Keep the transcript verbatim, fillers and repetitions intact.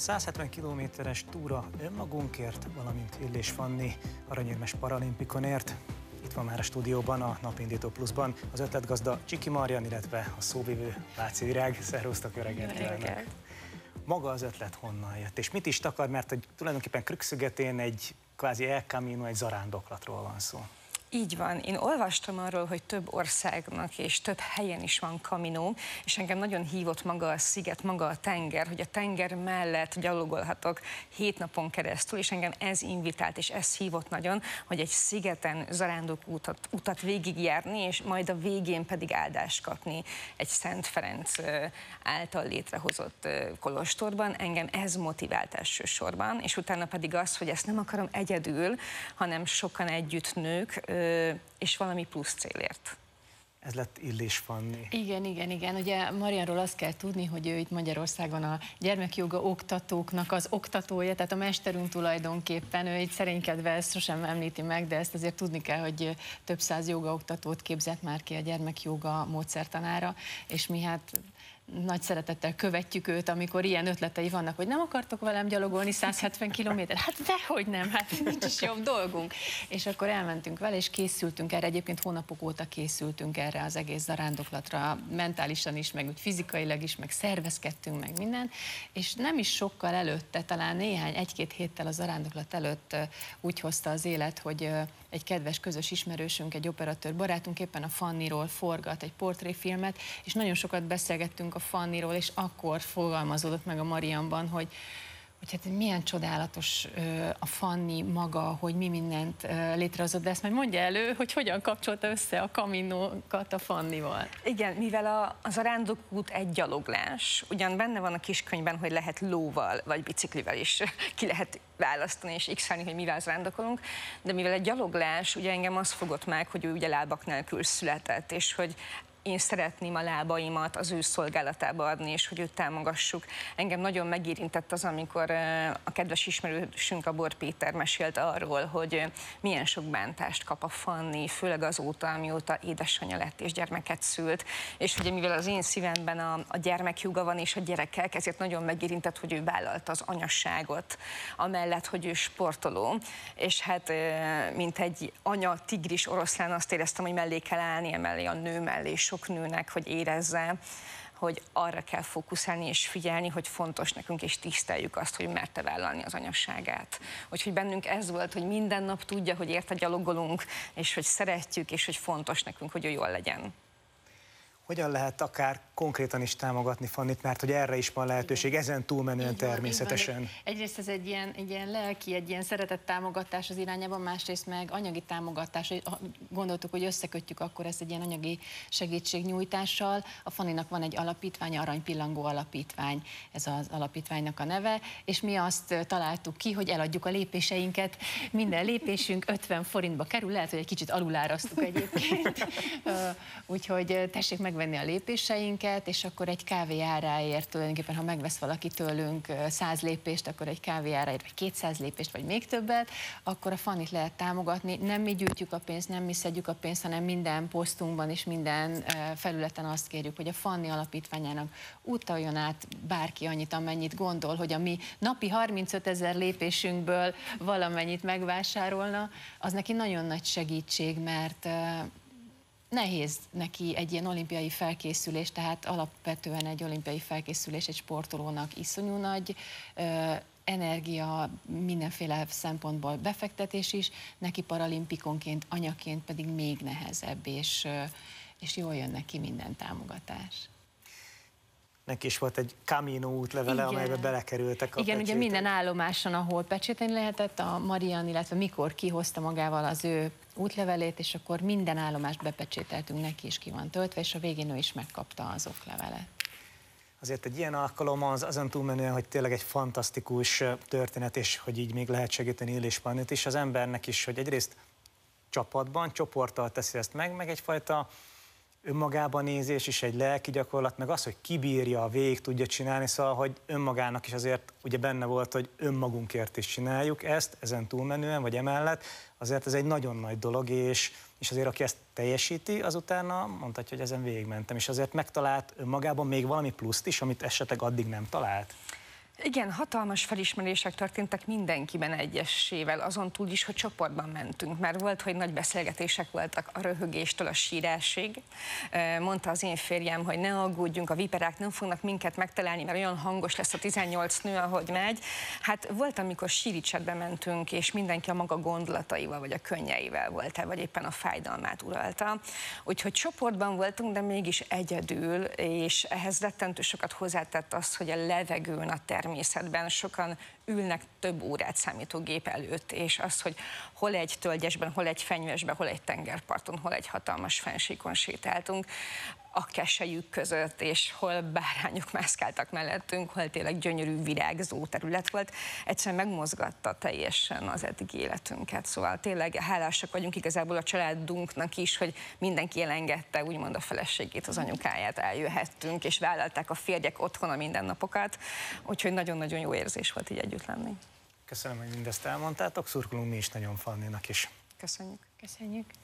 száz hetven kilométeres túra önmagunkért, valamint Illés Fanni aranyérmes paralimpikonért. Itt van már a stúdióban, a Napindító Pluszban az ötletgazda Csiki Marian, illetve a szóvivő Váci Virág. Szervusztok, jó reggelt kívánok! Maga az ötlet honnan jött, és mit is takar, mert hogy tulajdonképpen Krük-szigetén egy kvázi El Camino, egy zarándoklatról van szó. Így van. Én olvastam arról, hogy több országnak és több helyen is van Camino, és engem nagyon hívott maga a sziget, maga a tenger, hogy a tenger mellett gyalogolhatok hét napon keresztül, és engem ez invitált, és ez hívott nagyon, hogy egy szigeten zarándok utat, utat végigjárni, és majd a végén pedig áldást kapni egy Szent Ferenc által létrehozott kolostorban. Engem ez motivált elsősorban, és utána pedig az, hogy ezt nem akarom egyedül, hanem sokan együtt nők, és valami plusz célért. Ez lett Illés Fanni. Igen, igen, igen. Ugye Marianról azt kell tudni, hogy ő itt Magyarországon a gyermekjoga oktatóknak az oktatója, tehát a mesterünk tulajdonképpen, ő egy szerénykedve ezt sosem említi meg, de ezt azért tudni kell, hogy több száz jogaoktatót képzett már ki a gyermekjoga módszertanára, és mi hát nagy szeretettel követjük őt, amikor ilyen ötletei vannak, hogy nem akartok velem gyalogolni száz hetven kilométer? Hát dehogy nem, hát nincs is jobb dolgunk. És akkor elmentünk vele, és készültünk erre, egyébként hónapok óta készültünk erre az egész zarándoklatra, mentálisan is, meg úgy fizikailag is, meg szervezkedtünk, meg minden, és nem is sokkal előtte, talán néhány, egy-két héttel a zarándoklat előtt úgy hozta az élet, hogy egy kedves közös ismerősünk, egy operatőr barátunk éppen a Fanniról forgat egy portréfilmet, és nagyon sokat beszélgettünk a Fanniról, és akkor fogalmazódott meg a Marianban, hogy, hogy hát milyen csodálatos a Fanni maga, hogy mi mindent létrehozott, de ezt majd mondja elő, hogy hogyan kapcsolta össze a Caminokat a Fannival. Igen, mivel a, a zarándokút egy gyaloglás, ugyan benne van a kiskönyvben, hogy lehet lóval vagy biciklivel is ki lehet választani és x-elni, hogy mivel zarándokolunk, de mivel egy gyaloglás, ugye engem az fogott meg, hogy ő ugye lábak nélkül született, és hogy én szeretném a lábaimat az ő szolgálatába adni, és hogy őt támogassuk. Engem nagyon megérintett az, amikor a kedves ismerősünk, a Bor Péter mesélt arról, hogy milyen sok bántást kap a Fanni, főleg azóta, amióta édesanyja lett és gyermeket szült. És ugye mivel az én szívemben a, a gyermekjoga van és a gyerekek, ezért nagyon megérintett, hogy ő vállalta az anyasságot, amellett, hogy ő sportoló. És hát, mint egy anya tigris oroszlán, azt éreztem, hogy mellé kell állni, emellé a nő mellé, sok nőnek, hogy érezze, hogy arra kell fókuszálni és figyelni, hogy fontos nekünk, és tiszteljük azt, hogy merte vállalni az anyasságát. Úgyhogy bennünk ez volt, hogy minden nap tudja, hogy érte gyalogolunk, és hogy szeretjük, és hogy fontos nekünk, hogy ő jól legyen. Hogyan lehet akár konkrétan is támogatni Fannit, mert hogy erre is van lehetőség, igen, ezen túlmenően természetesen. Van, egyrészt ez egy ilyen, egy ilyen lelki, egy ilyen szeretett támogatás az irányában, másrészt meg anyagi támogatás. Gondoltuk, hogy összekötjük akkor ezt egy ilyen anyagi segítségnyújtással. A Fanninak van egy alapítvány, Aranypillangó Alapítvány, ez az alapítványnak a neve, és mi azt találtuk ki, hogy eladjuk a lépéseinket. Minden lépésünk ötven forintba kerül, lehet, hogy egy kicsit alulárasztuk egyébként. Úgyhogy tessék megvenni a lépéseinket, és akkor egy kávé áráért, tulajdonképpen ha megvesz valaki tőlünk száz lépést, akkor egy kávé áráért, vagy kétszáz lépést, vagy még többet, akkor a Fannit lehet támogatni. Nem mi gyűjtjük a pénzt, nem mi szedjük a pénzt, hanem minden posztunkban és minden felületen azt kérjük, hogy a Fanni alapítványának utaljon át bárki annyit, amennyit gondol, hogy a mi napi harmincöt ezer lépésünkből valamennyit megvásárolna, az neki nagyon nagy segítség, mert nehéz neki egy ilyen olimpiai felkészülés, tehát alapvetően egy olimpiai felkészülés egy sportolónak iszonyú nagy ö, energia, mindenféle szempontból befektetés is, neki paralimpikonként, anyaként pedig még nehezebb, és, ö, és jól jön neki minden támogatás. Neki is volt egy Camino útlevele, igen, amelybe belekerültek a Igen, pecsétek. ugye minden állomáson, ahol pecséteni lehetett, a Marian, illetve mikor kihozta magával az ő útlevelét, és akkor minden állomást bepecsételtünk, neki is ki van töltve, és a végén ő is megkapta az oklevelet. Azért egy ilyen alkalom az azon túlmenően, hogy tényleg egy fantasztikus történet, és hogy így még lehet segíteni Illés Fannit is, az embernek is, hogy egyrészt csapatban, csoporttal teszi ezt meg, meg egyfajta önmagában nézés is, egy lelki gyakorlat, meg az, hogy kibírja, végig tudja csinálni, szóval, hogy önmagának is azért ugye benne volt, hogy önmagunkért is csináljuk ezt, ezen túlmenően, vagy emellett, azért ez egy nagyon nagy dolog, és, és azért aki ezt teljesíti, azutána mondhatja, hogy ezen végigmentem, és azért megtalált önmagában még valami pluszt is, amit esetleg addig nem talált. Igen, hatalmas felismerések történtek mindenkiben egyesével, azon túl is, hogy csoportban mentünk, mert volt, hogy nagy beszélgetések voltak a röhögéstől a sírásig. Mondta az én férjem, hogy ne aggódjunk, a viperák nem fognak minket megtalálni, mert olyan hangos lesz a tizennyolc nő, ahogy megy. Hát volt, amikor síricsetbe mentünk, és mindenki a maga gondolataival, vagy a könnyeivel volt el, vagy éppen a fájdalmát uralta. Úgyhogy csoportban voltunk, de mégis egyedül, és ehhez rettentő sokat hozzátett az, hogy a levegőn, a természetben sokan ülnek több órát számítógép előtt, és az, hogy hol egy tölgyesben, hol egy fenyvesben, hol egy tengerparton, hol egy hatalmas fennsíkon sétáltunk, a keselyük között, és hol bárányok mászkáltak mellettünk, hol tényleg gyönyörű virágzó terület volt, egyszerűen megmozgatta teljesen az eddigi életünket. Szóval tényleg hálásak vagyunk igazából a családunknak is, hogy mindenki elengedte úgymond a feleségét, az anyukáját, eljöhettünk, és vállalták a férjek otthon a mindennapokat, úgyhogy nagyon-nagyon jó érzés volt így együtt lenni. Köszönöm, hogy mindezt elmondtátok, szurkolunk mi is nagyon Fanninak is. Köszönjük. Köszönjük.